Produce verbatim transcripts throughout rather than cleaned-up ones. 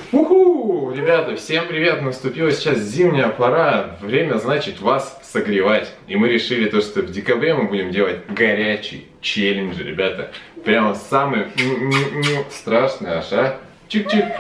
Уху! Ребята, всем привет! Наступила сейчас зимняя пора. Время, значит, вас согревать. И мы решили то, что в декабре мы будем делать горячий челлендж, ребята. Прямо самый страшный аж, а? Чик-чик.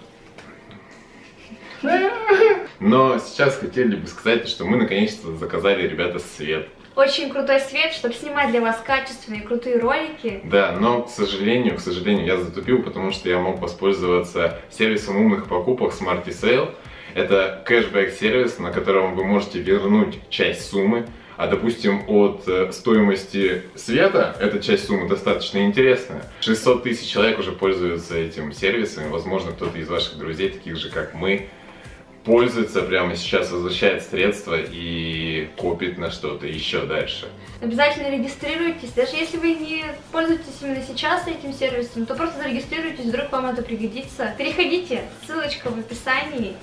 Но сейчас хотели бы сказать, что мы наконец-то заказали, ребята, свет. Очень крутой свет, чтобы снимать для вас качественные, крутые ролики. Да, но, к сожалению, к сожалению, я затупил, потому что я мог воспользоваться сервисом умных покупок SmartySale. Это кэшбэк-сервис, на котором вы можете вернуть часть суммы. А, допустим, от э, стоимости света эта часть суммы достаточно интересная. шестьсот тысяч человек уже пользуются этим сервисом. И, возможно, кто-то из ваших друзей, таких же, как мы, пользуется прямо сейчас, возвращает средства и копит на что-то еще дальше. Обязательно регистрируйтесь. Даже если вы не пользуетесь именно сейчас этим сервисом, то просто зарегистрируйтесь, вдруг вам это пригодится. Переходите, ссылочка в описании.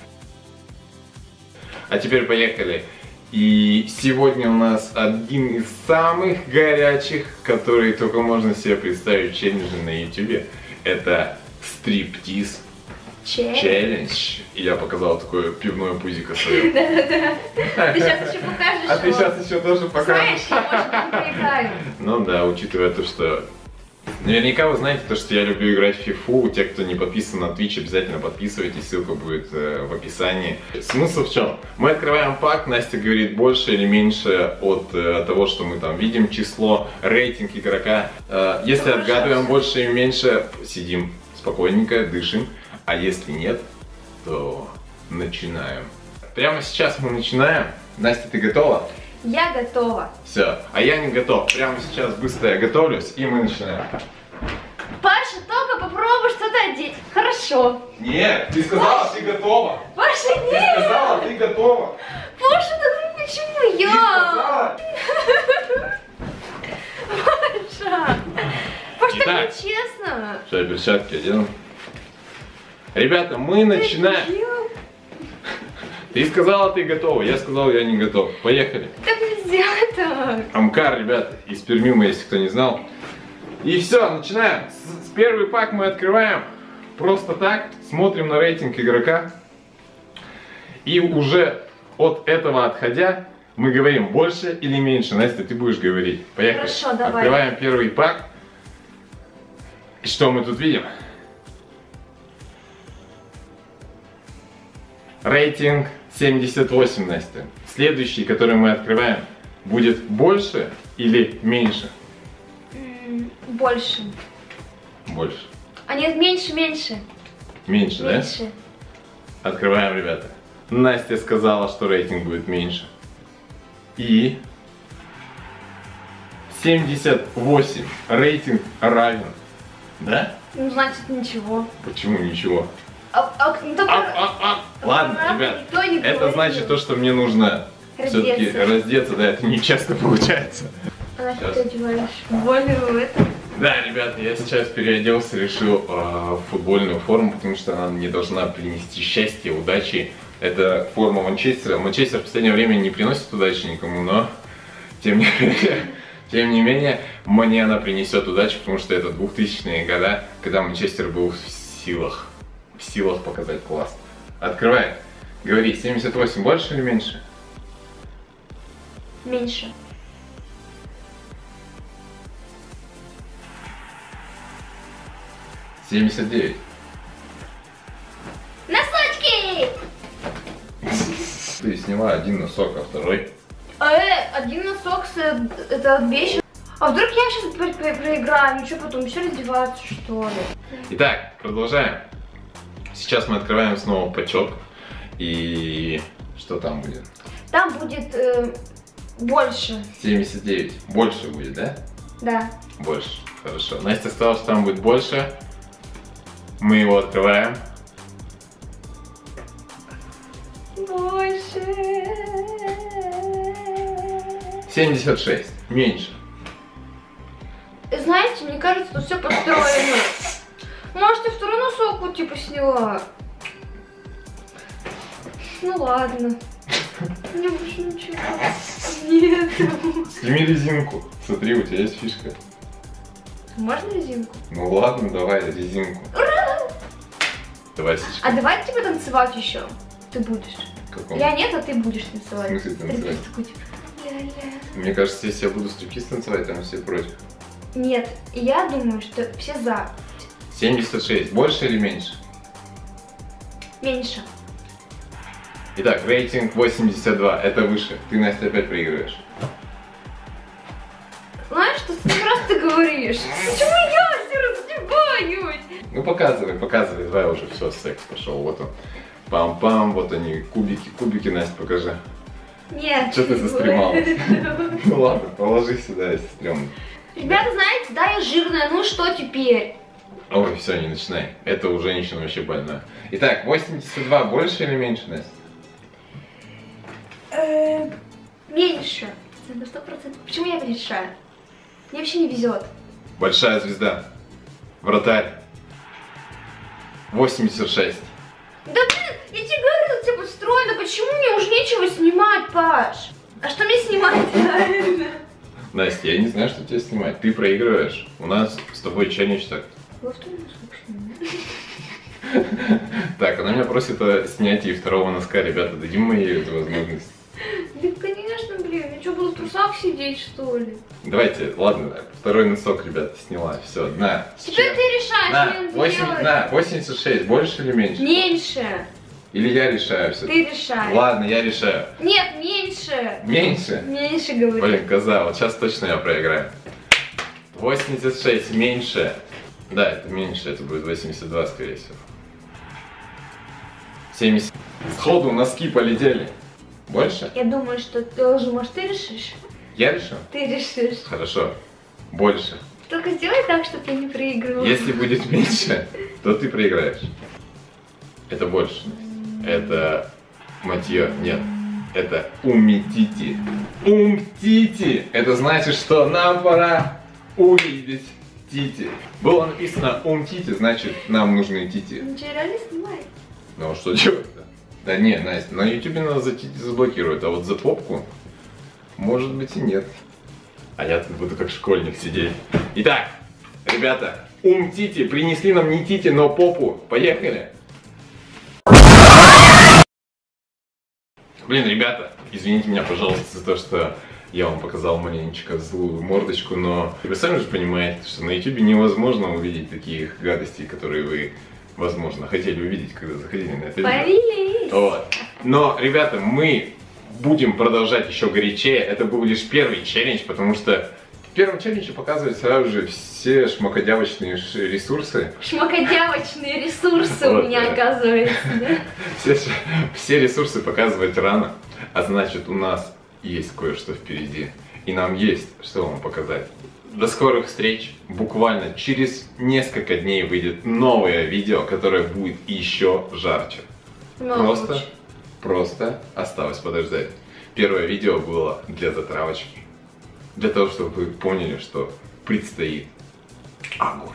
А теперь поехали. И сегодня у нас один из самых горячих, которые только можно себе представить, челленджи на ютубе. Это стриптиз челлендж. И я показал такое пивное пузико свое. Да-да-да. Ты сейчас еще покажешь. А ты сейчас еще тоже покажешь. Знаешь, я очень поиграю. Ну да, учитывая то, что... Наверняка вы знаете то, что я люблю играть в фифу. Те, кто не подписан на Twitch, обязательно подписывайтесь, ссылка будет э, в описании. Смысл в чем? Мы открываем пак, Настя говорит больше или меньше от э, того, что мы там видим, число, рейтинг игрока. Э, если отгадываем больше и меньше, сидим спокойненько, дышим. А если нет, то начинаем. Прямо сейчас мы начинаем. Настя, ты готова? Я готова. Все, а я не готов. Прямо сейчас быстро я готовлюсь, и мы начинаем. Паша, только попробуй что-то одеть. Хорошо. Нет, ты сказала, Паша, ты готова. Паша, нет. Ты сказала, ты готова. Паша, да ну почему Ты я? сказала. Паша. Паша, Итак. так нечестно. Все, перчатки одену. Ребята, мы начинаем. Ты сказала, ты готова. Я сказал, я не готов. Поехали. Как нельзя так? Амкар, ребята, из Пермиума, если кто не знал. И все, начинаем. С, с первый пак мы открываем просто так. Смотрим на рейтинг игрока. И уже от этого отходя, мы говорим больше или меньше. Настя, ты будешь говорить. Поехали. Хорошо, давай. Открываем первый пак. И что мы тут видим? Рейтинг семьдесят восемь, Настя. Следующий, который мы открываем, будет больше или меньше? М, Больше. Больше. А нет, меньше, меньше. Меньше, Меньше. да? Открываем, ребята. Настя сказала, что рейтинг будет меньше. И семьдесят восемь. Рейтинг равен. Да? Ну, значит, ничего. Почему ничего? А, а, ну, только... Ап, ап, ап. Ладно, Правда, ребят, никто не это говорил. значит то, что мне нужно все-таки Раздеться. раздеться. Да, это не часто получается. А нафиг Сейчас. ты одеваешь футбольную это? Да, ребята, я сейчас переоделся, решил э, в футбольную форму, потому что она мне должна принести счастье, удачи. Это форма Манчестера. Манчестер в последнее время не приносит удачи никому, но тем не менее, тем не менее, мне она принесет удачу, потому что это двухтысячные года, когда Манчестер был в силах, в силах показать класс. Открывай. Говори, семьдесят восемь больше или меньше? Меньше. семьдесят девять. Носочки! Ты сняла один носок, а второй? Э, один носок с, это вещи. А вдруг я сейчас про про проиграю? Ну что потом, еще раздеваться, что ли? Итак, продолжаем. Сейчас мы открываем снова пачок. И что там будет? Там будет э, больше. семьдесят девять. Больше будет, да? Да. Больше. Хорошо. Настя сказала, что там будет больше. Мы его открываем. Больше. семьдесят шесть. Меньше. Знаете, мне кажется, тут все построено. Может, и второй носок вот типа сняла. Ну ладно. Мне больше ничего. Нет. Сними резинку. Смотри, у тебя есть фишка. Можно резинку? Ну ладно, давай резинку. Васечка. А давай типа танцевать еще. Ты будешь. Каком? Я нет, а ты будешь танцевать. В смысле танцевать? Стриптиз такой, типа, ля-ля. Мне кажется, если я буду стриптиз танцевать, там все против. Нет, я думаю, что все за. семьдесят шесть. Больше или меньше? Меньше. Итак, рейтинг восемьдесят два. Это выше. Ты, Настя, опять проигрываешь. Знаешь, что ты просто говоришь? Почему я все раздеваюсь? Ну показывай, показывай. Давай уже все, секс пошел. Вот он. Пам-пам, вот они, кубики, кубики, Настя, покажи. Нет. Что ты не застремалась? буду. Ну ладно, положи сюда, если стрёмно. Ребята, знаете, да, я жирная, ну что теперь? Ой, все, не начинай. Это у женщин вообще больно. Итак, восемьдесят два больше или меньше, Настя? Э, Меньше. На сто процентов. Почему я решаю? Мне вообще не везет. Большая звезда. Вратарь. восемьдесят шесть. Да блин, я тебе говорю, все построено, почему мне уже нечего снимать, Паш? А что мне снимать реально? Настя, я не знаю, что тебе снимать. Ты проигрываешь. У нас с тобой челлендж так. Во второй носок. Так, она меня просит о снятии второго носка. Ребята, дадим ей эту возможность. Да, конечно, блин, я что, буду в трусах сидеть, что ли? Давайте, ладно, второй носок, ребята, сняла. Все, на. Теперь ты решаешь, На, что мне восемь, делать. на, восемьдесят шесть, больше или меньше? Меньше. Или я решаю все? Ты решаешь. Ладно, я решаю. Нет, меньше. Меньше? Меньше говори. Блин, коза, вот сейчас точно я проиграю. восемьдесят шесть меньше. Да, это меньше, это будет восемьдесят два, скорее всего. семьдесят. Сходу носки полетели. Больше? Я думаю, что ты уже, может, ты решишь? Я решил? Ты решишь. Хорошо. Больше. Только сделай так, чтобы я не проигрывала. Если будет меньше, то ты проиграешь. Это больше. Это матье. Нет. Это умтити. Умтити. Это значит, что нам пора увидеть тити. Было написано умтити, значит, нам нужны тити. Ну что, реально снимай? Ну а что делать-то? Да не, Настя, на ютубе надо за тити заблокировать, а вот за попку, может быть, и нет. А я тут буду как школьник сидеть. Итак, ребята, умтити, принесли нам не тити, но попу. Поехали. Блин, ребята, извините меня, пожалуйста, за то, что я вам показал маленечко злую мордочку, но вы сами же понимаете, что на ютубе невозможно увидеть таких гадостей, которые вы, возможно, хотели увидеть, когда заходили на это видео. Повелись. Вот. Но, ребята, мы будем продолжать еще горячее. Это был лишь первый челлендж, потому что в первом челлендже показывают сразу же все шмакодявочные ш- ресурсы. Шмакодявочные ресурсы Вот, у меня, да. оказывается, да? Все, ш- все ресурсы показывать рано. А значит, у нас есть кое-что впереди. И нам есть что вам показать. До скорых встреч. Буквально через несколько дней выйдет новое видео, которое будет еще жарче. Просто, Молодец. просто осталось подождать. Первое видео было для затравочки. Для того, чтобы вы поняли, что предстоит огонь.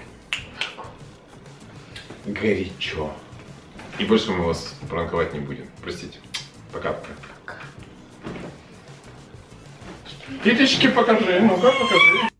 Горячо. И больше мы вас пранковать не будем. Простите. Пока-пока. Титочки покажи. Ну-ка, покажи.